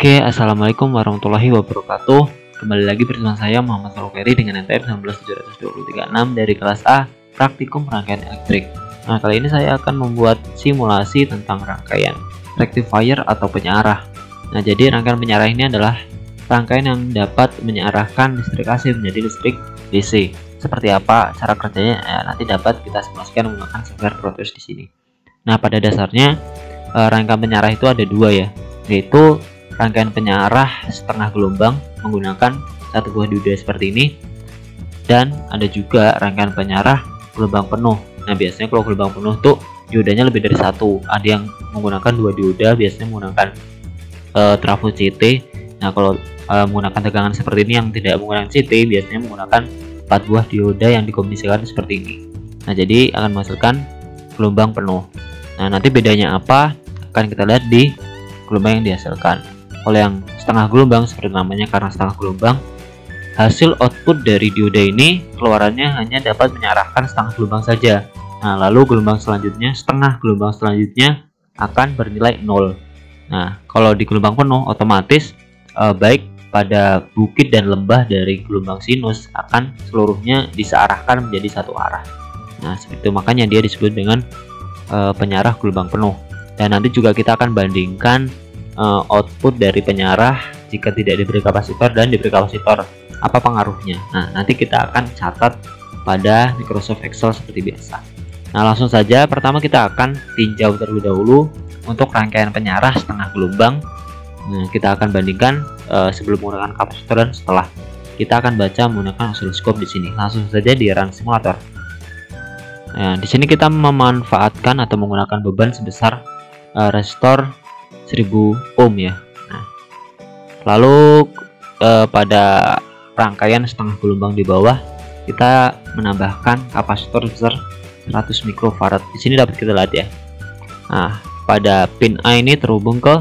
Oke, assalamualaikum warahmatullahi wabarakatuh. Kembali lagi bersama saya Muhammad Salukeri dengan NTR 19736 dari kelas A Praktikum Rangkaian Elektrik. Nah, kali ini saya akan membuat simulasi tentang rangkaian rectifier atau penyarah. Nah, jadi rangkaian penyarah ini adalah rangkaian yang dapat menyarahkan listrik AC menjadi listrik DC. Seperti apa cara kerjanya? Nanti dapat kita simulasikan menggunakan software Pro Tools di sini. Nah, pada dasarnya rangkaian penyarah itu ada dua ya, yaitu rangkaian penyarah setengah gelombang menggunakan satu buah dioda seperti ini, dan ada juga rangkaian penyarah gelombang penuh. Nah, biasanya kalau gelombang penuh tuh diodanya lebih dari satu, ada yang menggunakan dua dioda, biasanya menggunakan trafo CT. Nah, kalau menggunakan tegangan seperti ini yang tidak menggunakan CT, biasanya menggunakan 4 buah dioda yang dikombinasikan seperti ini. Nah, jadi akan menghasilkan gelombang penuh. Nah, nanti bedanya apa akan kita lihat di gelombang yang dihasilkan. Kalau yang setengah gelombang seperti namanya, karena setengah gelombang, hasil output dari dioda ini keluarannya hanya dapat menyarahkan setengah gelombang saja. Nah, lalu gelombang selanjutnya, setengah gelombang selanjutnya akan bernilai 0. Nah, kalau di gelombang penuh otomatis baik pada bukit dan lembah dari gelombang sinus akan seluruhnya disearahkan menjadi satu arah. Nah, seperti itu, makanya dia disebut dengan penyarah gelombang penuh. Dan nanti juga kita akan bandingkan output dari penyarah jika tidak diberi kapasitor dan diberi kapasitor, apa pengaruhnya. Nah, nanti kita akan catat pada Microsoft Excel seperti biasa. Nah, langsung saja, pertama kita akan tinjau terlebih dahulu untuk rangkaian penyarah setengah gelombang. Nah, kita akan bandingkan sebelum menggunakan kapasitor dan setelah. Kita akan baca menggunakan oscilloscope di sini. Langsung saja di run simulator. Nah, di sini kita memanfaatkan atau menggunakan beban sebesar resistor 1000 ohm ya. Nah, lalu pada rangkaian setengah gelombang di bawah kita menambahkan kapasitor sebesar 100 mikrofarad. Di sini dapat kita lihat ya. Nah, pada pin A ini terhubung ke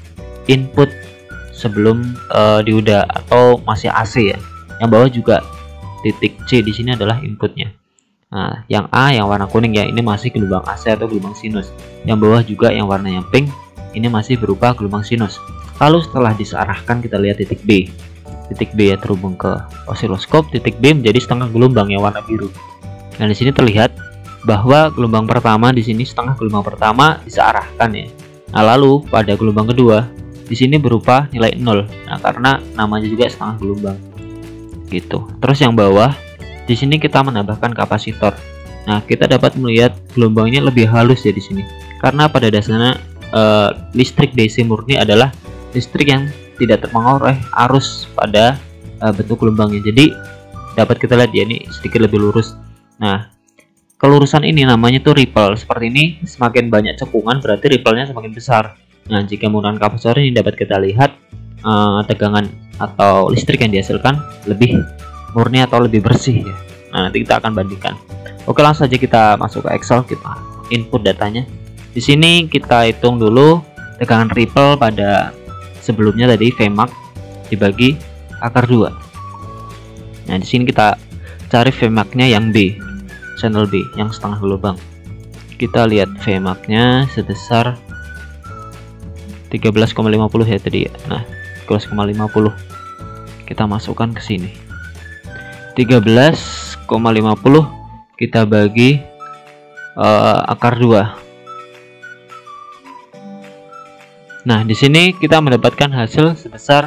input sebelum dioda atau masih AC ya. Yang bawah juga titik C di sini adalah inputnya. Nah, yang A yang warna kuning ya, ini masih gelombang AC atau gelombang sinus. Yang bawah juga yang warnanya pink, ini masih berupa gelombang sinus. Lalu setelah disearahkan, kita lihat titik B. Titik B ya terhubung ke osiloskop, titik B menjadi setengah gelombang yang warna biru. Nah, di sini terlihat bahwa gelombang pertama di sini setengah gelombang pertama disearahkan ya. Nah, lalu pada gelombang kedua di sini berupa nilai 0. Nah, karena namanya juga setengah gelombang. Gitu. Terus yang bawah di sini kita menambahkan kapasitor. Nah, kita dapat melihat gelombangnya lebih halus ya di sini. Karena pada dasarnya listrik DC murni adalah listrik yang tidak terpengaruh oleh arus pada bentuk gelombangnya. Jadi dapat kita lihat ya, ini sedikit lebih lurus. Nah, kelurusan ini namanya tuh ripple. Seperti ini, semakin banyak cekungan berarti ripple-nya semakin besar. Nah, jika menggunakan kapasitor ini dapat kita lihat tegangan atau listrik yang dihasilkan lebih murni atau lebih bersih ya. Nah, nanti kita akan bandingkan. Oke, langsung saja kita masuk ke Excel, kita input datanya. Di sini kita hitung dulu tegangan ripple pada sebelumnya tadi Vmax dibagi akar 2. Nah, di sini kita cari Vmax-nya yang B, channel B yang setengah gelombang. Kita lihat Vmax-nya sebesar 13,50 ya tadi ya. Nah, 13,50 kita masukkan ke sini. 13,50 kita bagi akar 2. Nah, di sini kita mendapatkan hasil sebesar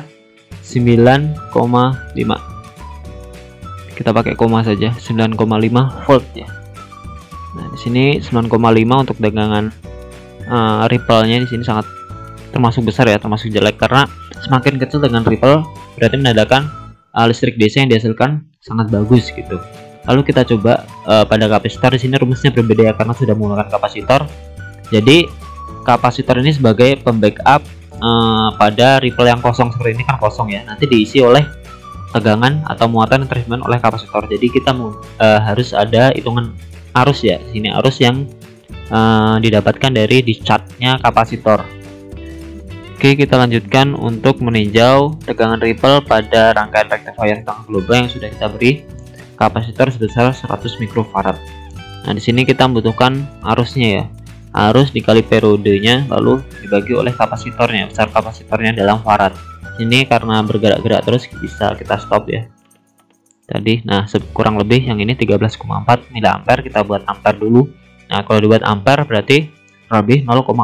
9,5. Kita pakai koma saja, 9,5 volt ya. Nah, di sini 9,5 untuk tegangan ripple-nya di sini sangat termasuk besar ya, termasuk jelek, karena semakin kecil tegangan ripple berarti menandakan listrik DC yang dihasilkan sangat bagus gitu. Lalu kita coba pada kapasitor. Di sini rumusnya berbeda ya, karena sudah menggunakan kapasitor. Jadi kapasitor ini sebagai pembackup pada ripple yang kosong seperti ini, kan kosong ya, nanti diisi oleh tegangan atau muatan yang tersimpan oleh kapasitor. Jadi kita harus ada hitungan arus ya. Sini arus yang didapatkan dari discharge-nya kapasitor. Oke, kita lanjutkan untuk meninjau tegangan ripple pada rangkaian rectifier setengah gelombang yang sudah kita beri kapasitor sebesar 100 mikrofarad. Nah, di sini kita membutuhkan arusnya ya. harus dikali periodenya lalu dibagi oleh kapasitornya, besar kapasitornya dalam farad. Ini karena bergerak-gerak terus bisa kita stop ya tadi. Nah kurang lebih yang ini 13,4 mA, kita buat ampere dulu. Nah kalau dibuat ampere berarti lebih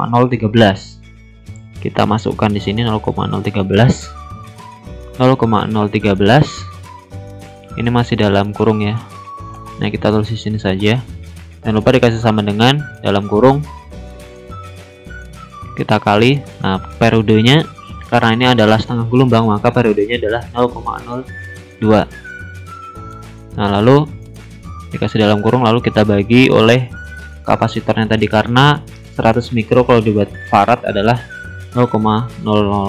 0,013. Kita masukkan di sini 0,013. Ini masih dalam kurung ya. Nah kita tulis di sini saja. Jangan lupa dikasih sama dengan dalam kurung. Kita kali. Nah periodenya karena ini adalah setengah gelombang, maka periodenya adalah 0,02. Nah lalu dikasih dalam kurung, lalu kita bagi oleh kapasitornya tadi, karena 100 mikro kalau dibuat farad adalah 0,000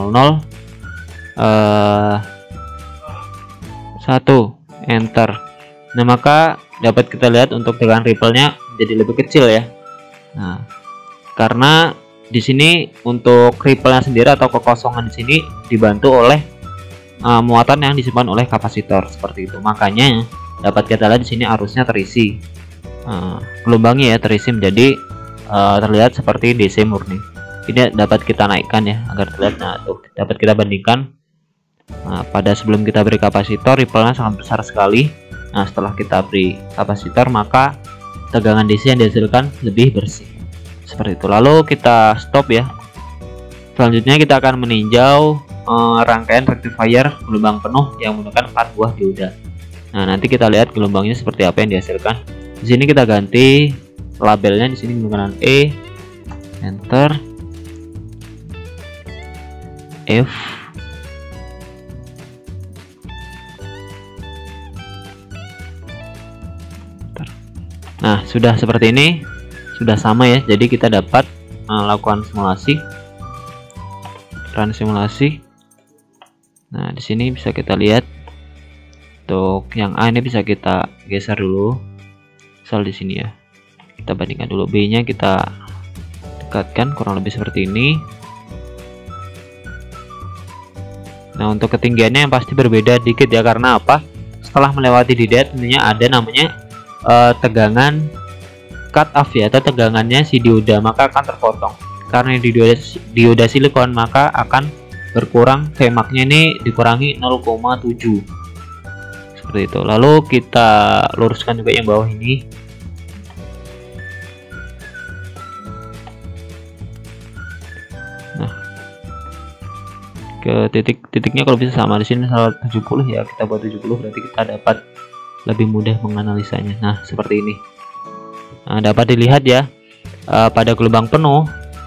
1. Enter. Nah maka dapat kita lihat untuk tegangan ripple-nya jadi lebih kecil ya. Nah karena di sini untuk ripple-nya sendiri atau kekosongan di sini dibantu oleh muatan yang disimpan oleh kapasitor seperti itu. Makanya dapat kita lihat di sini arusnya terisi, gelombangnya ya terisi menjadi terlihat seperti DC murni. Ini dapat kita naikkan ya agar terlihat. Nah tuh dapat kita bandingkan. Nah, pada sebelum kita beri kapasitor ripple-nya sangat besar sekali. Nah setelah kita beri kapasitor maka tegangan DC yang dihasilkan lebih bersih seperti itu. Lalu kita stop ya. Selanjutnya kita akan meninjau rangkaian rectifier gelombang penuh yang menggunakan 4 buah dioda. Nah nanti kita lihat gelombangnya seperti apa yang dihasilkan. Di sini kita ganti labelnya, di sini menggunakan E, enter, F, nah sudah seperti ini, sudah sama ya. Jadi kita dapat melakukan simulasi, run simulasi. Nah di sini bisa kita lihat untuk yang A ini bisa kita geser dulu, misal di sini ya. Kita bandingkan dulu, B-nya kita dekatkan kurang lebih seperti ini. Nah untuk ketinggiannya yang pasti berbeda dikit ya, karena apa? Setelah melewati dioda tentunya ada namanya tegangan cut off ya, atau tegangannya si dioda, maka akan terpotong. Karena dioda silikon maka akan berkurang, Vmax-nya ini dikurangi 0,7 seperti itu. Lalu kita luruskan juga yang bawah ini. Nah ke titiknya kalau bisa sama di sini misal 70 ya, kita buat 70 berarti kita dapat lebih mudah menganalisanya. Nah seperti ini. Nah, dapat dilihat ya pada gelombang penuh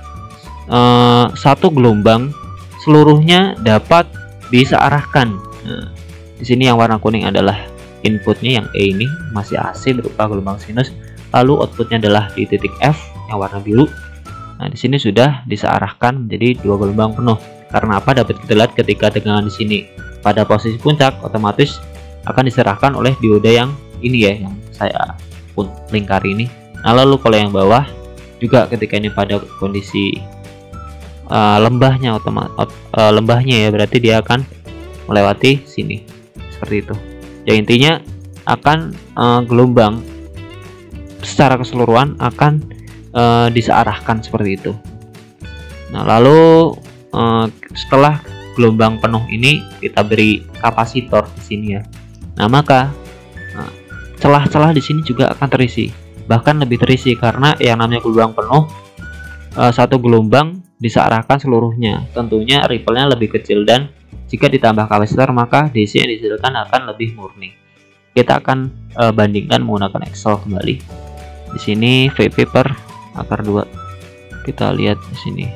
satu gelombang seluruhnya dapat disearahkan. Nah, di sini yang warna kuning adalah inputnya, yang E ini masih AC berupa gelombang sinus, lalu outputnya adalah di titik F yang warna biru. Nah di sini sudah disearahkan menjadi 2 gelombang penuh. Karena apa? Dapat kita lihat ketika tegangan di sini pada posisi puncak otomatis akan diserahkan oleh dioda yang ini ya, yang saya pun lingkari ini. Nah lalu kalau yang bawah juga ketika ini pada kondisi lembahnya lembahnya ya, berarti dia akan melewati sini seperti itu ya. Intinya akan gelombang secara keseluruhan akan disearahkan seperti itu. Nah lalu setelah gelombang penuh ini kita beri kapasitor di sini ya. Nah maka celah-celah di sini juga akan terisi, bahkan lebih terisi, karena yang namanya gelombang penuh satu gelombang disearahkan seluruhnya. Tentunya ripple-nya lebih kecil, dan jika ditambah kapasitor maka DC yang dihasilkan akan lebih murni. Kita akan bandingkan menggunakan Excel kembali. Di sini VP per akar 2. Kita lihat di sini.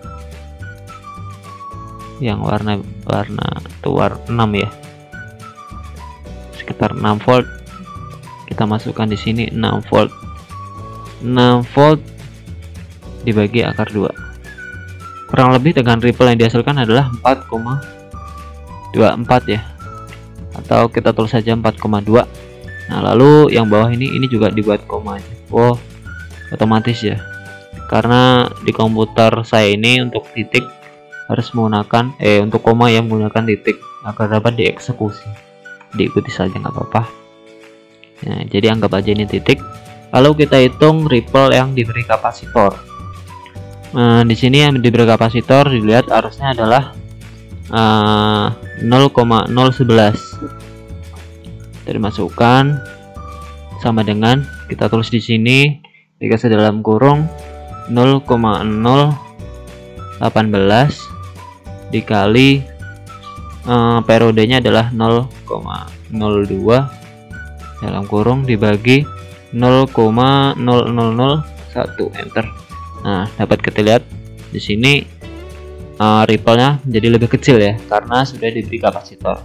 Yang warna itu warna 6 ya. Sekitar 6 volt. Kita masukkan di sini 6 volt. 6 volt dibagi akar 2. Kurang lebih tegangan ripple yang dihasilkan adalah 4,24 ya. Atau kita tulis saja 4,2. Nah, lalu yang bawah ini juga dibuat koma aja. Wow, otomatis ya. Karena di komputer saya ini untuk titik harus menggunakan untuk koma yang menggunakan titik agar dapat dieksekusi. Diikuti saja nggak apa-apa. Nah, jadi anggap aja ini titik. Lalu kita hitung ripple yang diberi kapasitor. Di sini yang diberi kapasitor dilihat arusnya adalah 0,011. Dari masukkan sama dengan kita tulis di sini dikasih dalam kurung 0,018 dikali periodenya adalah 0,02 dalam kurung dibagi 0,0001, enter. Nah, dapat kita lihat di sini ripple-nya jadi lebih kecil ya karena sudah diberi kapasitor.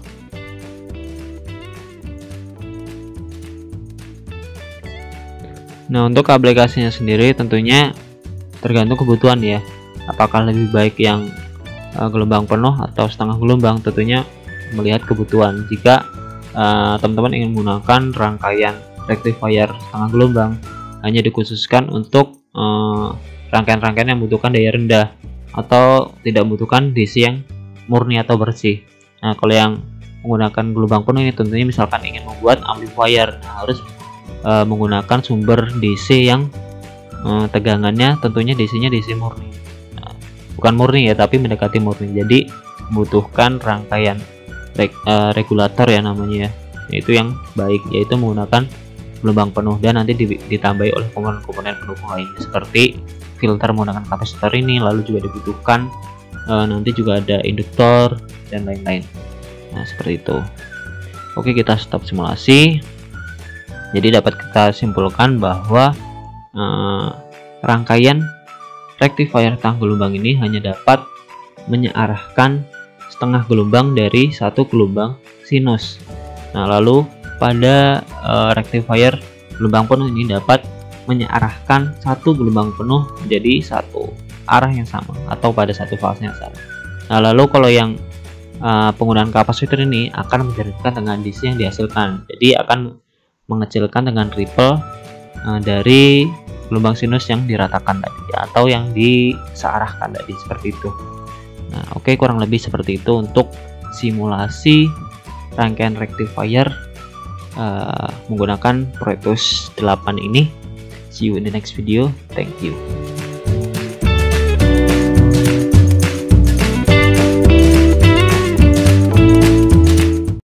Nah, untuk aplikasinya sendiri tentunya tergantung kebutuhan ya. Apakah lebih baik yang gelombang penuh atau setengah gelombang, tentunya melihat kebutuhan. Jika teman-teman ingin menggunakan rangkaian rectifier setengah gelombang, hanya dikhususkan untuk rangkaian-rangkaian yang membutuhkan daya rendah atau tidak membutuhkan DC yang murni atau bersih. Nah, kalau yang menggunakan gelombang penuh ini tentunya misalkan ingin membuat amplifier, harus menggunakan sumber DC yang tegangannya tentunya DC-nya DC murni. Nah, bukan murni ya, tapi mendekati murni. Jadi membutuhkan rangkaian regulator ya namanya ya. Itu yang baik, yaitu menggunakan gelombang penuh dan nanti ditambahi oleh komponen-komponen pendukung lainnya seperti filter menggunakan kapasitor ini, lalu juga dibutuhkan nanti juga ada induktor dan lain-lain. Nah, seperti itu. Oke, kita stop simulasi. Jadi dapat kita simpulkan bahwa rangkaian rectifier setengah gelombang ini hanya dapat menyearahkan setengah gelombang dari satu gelombang sinus. Nah, lalu pada rectifier gelombang penuh ini dapat menyearahkan satu gelombang penuh menjadi satu arah yang sama atau pada satu fase yang sama. Nah, lalu kalau yang penggunaan kapasitor ini akan menjadikan tegangan DC yang dihasilkan, jadi akan mengecilkan tegangan ripple dari gelombang sinus yang diratakan tadi atau yang disearahkan tadi, seperti itu. Nah, oke, kurang lebih seperti itu untuk simulasi rangkaian rectifier menggunakan Pro Tools 8 ini. See you in the next video. Thank you.